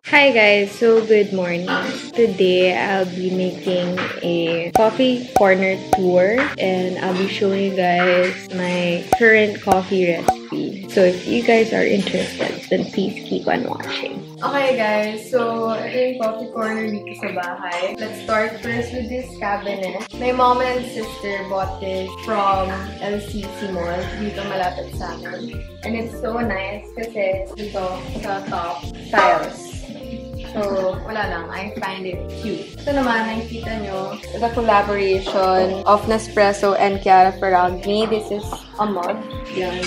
Hi guys, so good morning. Today I'll be making a coffee corner tour and I'll be showing you guys my current coffee recipe. So if you guys are interested, then please keep on watching. Okay guys, so ito yung coffee corner dito sa bahay. Let's start first with this cabinet. My mom and sister bought this from LCC Mall dito malapit sa amin. And it's so nice kasi dito sa top tiles. So, wala lang. I find it cute. Ito naman, nakikita nyo, the collaboration of Nespresso and Chiara Ferragni. This is a mug. Yan.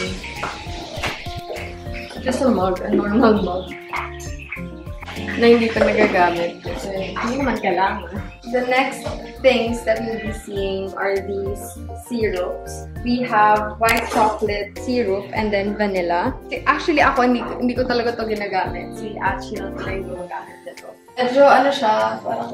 Just a mug. A normal mug. Na hindi pa nagagamit. Kasi hindi naman kailangan. The next things that we'll be seeing are these syrups. We have white chocolate syrup and then vanilla. Actually, ako hindi ko talaga to ginagamit. Si Achi lang talaga yung gumagamit nito. Medyo ano siya, parang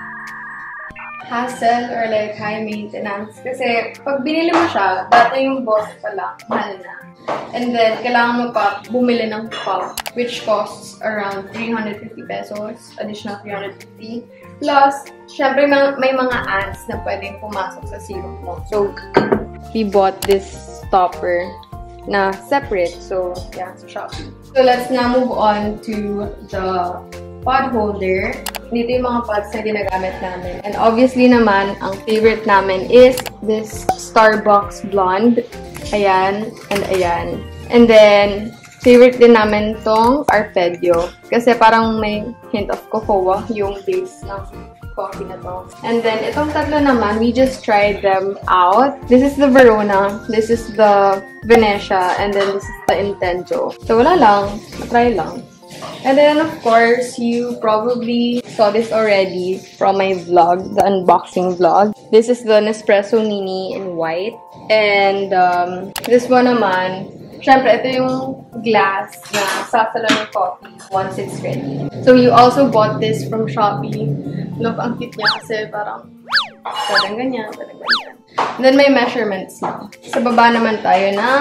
hassle or like high maintenance. Kasi pag binili mo siya, dati yung boss pa lang, mahal na. And then, kailangan mo pa bumili ng pump, which costs around 350 pesos, additional 350. Plus, syempre may mga ants na pwedeng pumasok sa syrup mo. So, we bought this stopper na separate. So, yeah, sa Shopee. So, let's now move on to the pod holder. Dito yung mga pods na ginagamit namin. And obviously naman, ang favorite namin is this Starbucks Blonde. Ayan, and ayan. And then, favorite din namin tong Arpeggio. Kasi parang may hint of cocoa yung base ng coffee na to. And then, itong tatlo naman, we just tried them out. This is the Verona, this is the Venetia, and then this is the Intenso. So, wala lang. Matry lang. And then, of course, you probably saw this already from my vlog, the unboxing vlog. This is the Nespresso Mini in white. And this one naman, syempre, ito yung glass na sasalo ng coffee once it's ready. So, you also bought this from Shopee. Look, ang cute niya kasi parang parang ganyan, parang ganyan. And then, may measurements na. Sa baba naman tayo ng...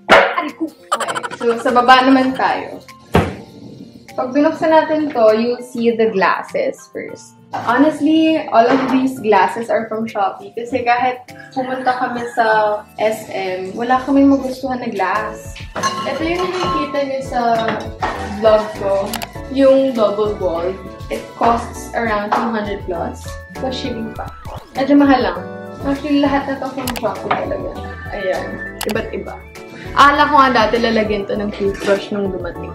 Okay. So, sa baba naman tayo. Pag binuksan natin to, you'll see the glasses first. Honestly, all of these glasses are from Shopee kasi kahit pumunta kami sa SM, wala kaming magustuhan na glass. Ito yung nakikita niyo sa vlog ko, yung double wall. It costs around 200 plus. Plus shipping pa. Medyo mahal lang. Actually, lahat na to from Shopee talaga. Ayan. Iba't iba. Akala ko nga dati lalagyan to ng toothbrush nung dumating.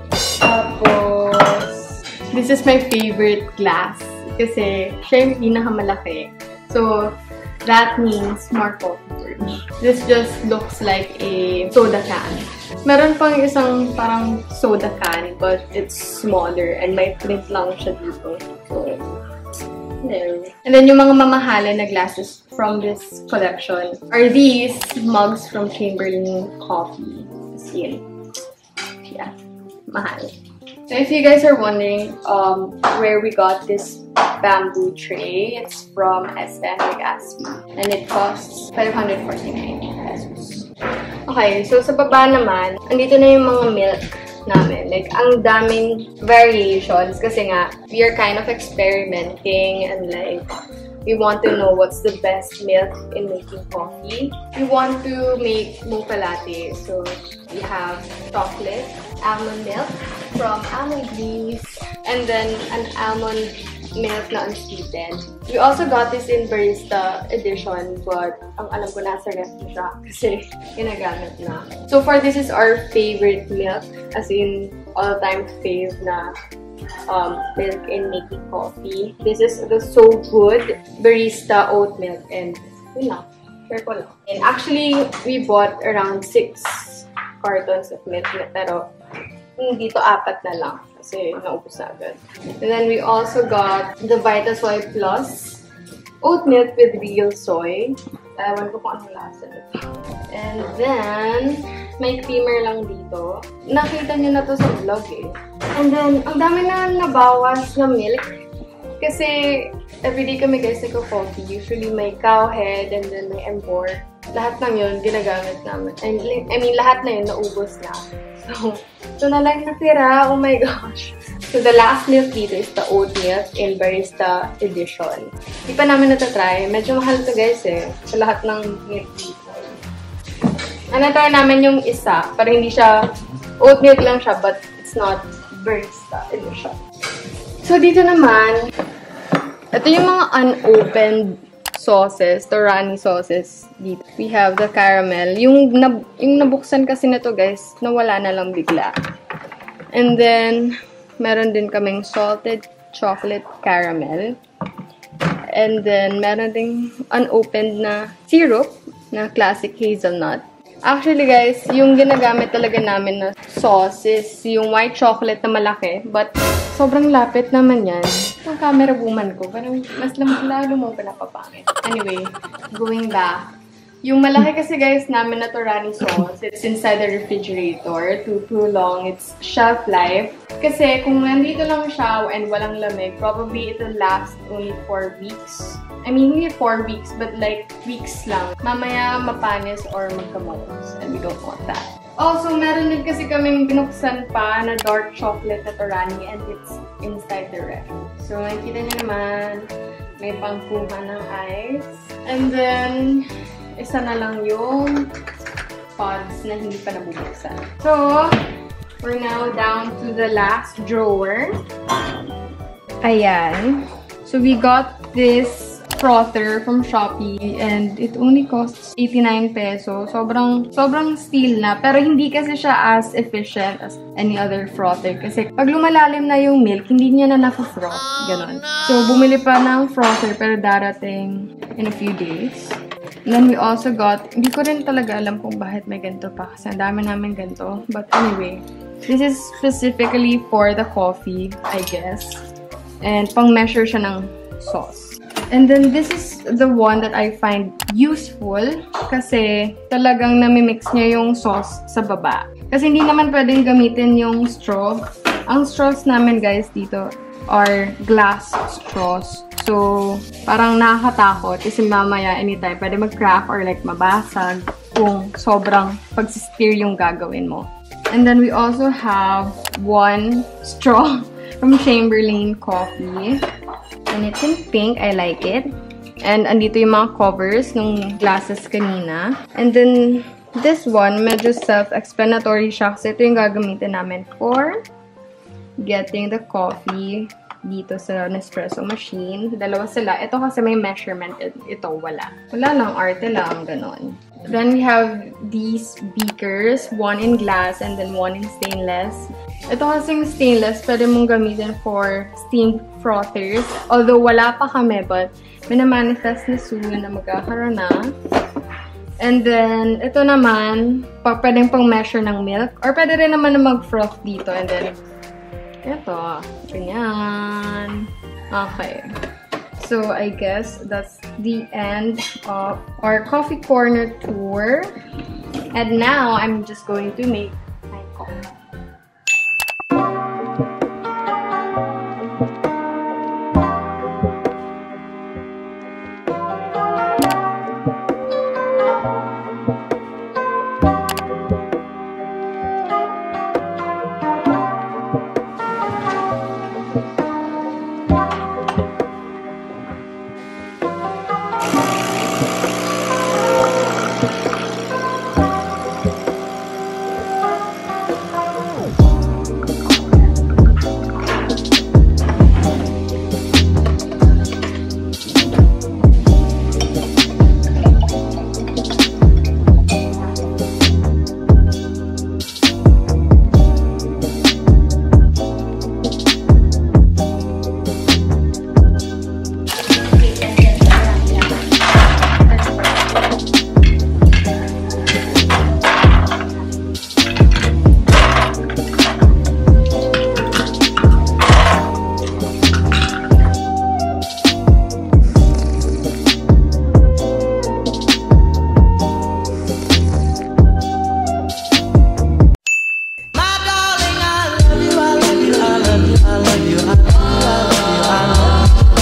Tapos, this is my favorite glass. Kasi siya yung pinakamalaki. So, that means more coffee for me. This just looks like a soda can. Meron pang isang parang soda can, but it's smaller and may print lang siya dito. So, there. And then yung mga mamahalin na glasses from this collection are these mugs from Chamberlain Coffee. See? Yeah. Mahal. So if you guys are wondering where we got this bamboo tray, it's from SM Legazpi and it costs 549 pesos. Okay, so sa baba naman, andito na yung mga milk namin. Like, ang daming variations kasi nga, we are kind of experimenting and like, we want to know what's the best milk in making coffee. We want to make mocha latte. So, we have chocolate, almond milk from Almond Grease, and then an almond milk na unsweetened. We also got this in barista edition, but ang alam ko nasa ref na siya kasi ginagamit na. So far, this is our favorite milk, as in all-time fave na milk in making coffee. This is the So Good Barista Oat Milk, and yun lang. Share ko lang. And actually, we bought around 6 cartons of milk, pero dito 4 na lang kasi naubos na agad. And then we also got the Vitasoy Plus oat milk with real soy. Ewan ko kung anong lasa nito. And then, may creamer lang dito. Nakita niyo na to sa vlog eh. And then, ang dami na nabawas na milk. Kasi, everyday kami guys nagko-coffee. Usually, may cow head and then may embor. Lahat ng yun, ginagamit namin. I mean, lahat na yun, naubos na. So na lang natira. Oh my gosh. So, the last milk dito is the oat milk in barista edition. Di pa namin natatry. Medyo mahal to guys eh. Sa lahat ng milk dito. Natry namin yung isa. Para hindi siya, oat milk lang siya, but it's not barista edition. So, dito naman, ito yung mga unopened sauces, Torani sauces dito. We have the caramel. Yung nabuksan kasi na to guys, nawala na lang bigla. And then, meron din kaming salted chocolate caramel. And then, meron ding unopened na syrup na classic hazelnut. Actually, guys, yung ginagamit talaga namin na sauce is yung white chocolate na malaki. But, sobrang lapit naman yan. Yung camera woman ko, parang mas lalo mo pinapapangit. Anyway, going back. Yung malaki kasi guys namin na Torani sauce, it's inside the refrigerator to prolong its shelf life. Kasi kung nandito lang siya and walang lamig, probably it will last only 4 weeks. I mean, hindi 4 weeks, but like weeks lang. Mamaya mapanis or magkamalos. And we don't want that. Also, meron din kasi kaming binuksan pa na dark chocolate na Torani and it's inside the ref. So, nakikita niyo naman, may pangkuha ng ice. And then, isa na lang yung pods na hindi pa nabubuksan. So, we're now down to the last drawer. Ayan. So, we got this frother from Shopee and it only costs 89 pesos. Sobrang steal na. Pero hindi kasi siya as efficient as any other frother. Kasi pag lumalalim na yung milk, hindi niya na naka-froth. Ganon. So, bumili pa ng frother pero darating in a few days. And then we also got, hindi ko rin talaga alam kung bakit may ganito pa kasi ang dami namin ganito. But anyway, this is specifically for the coffee, I guess. And pang-measure siya ng sauce. And then this is the one that I find useful kasi talagang namimix niya yung sauce sa baba. Kasi hindi naman pwedeng gamitin yung straw. Ang straws namin guys dito are glass straws. So, parang nakakatakot kasi mamaya anytime pwede mag-crack or like mabasag kung sobrang pag-steer yung gagawin mo. And then we also have one straw from Chamberlain Coffee. And it's in pink. I like it. And andito yung mga covers ng glasses kanina. And then, this one, medyo self-explanatory siya kasi ito yung gagamitin namin for getting the coffee dito sa Nespresso machine. Dalawa sila. Ito kasi may measurement. Ito, wala. Wala lang. Arte lang. Ganon. Then we have these beakers. One in glass and then one in stainless. Ito kasing stainless, pwede mong gamitin for steamed frothers. Although wala pa kami, but minamanifest na soon na magkakaroon na. And then, ito naman, pwedeng pang measure ng milk. Or pwede rin naman na mag-froth dito. And then, ito. Ganyan. Okay. So, I guess that's the end of our coffee corner tour. And now, I'm just going to make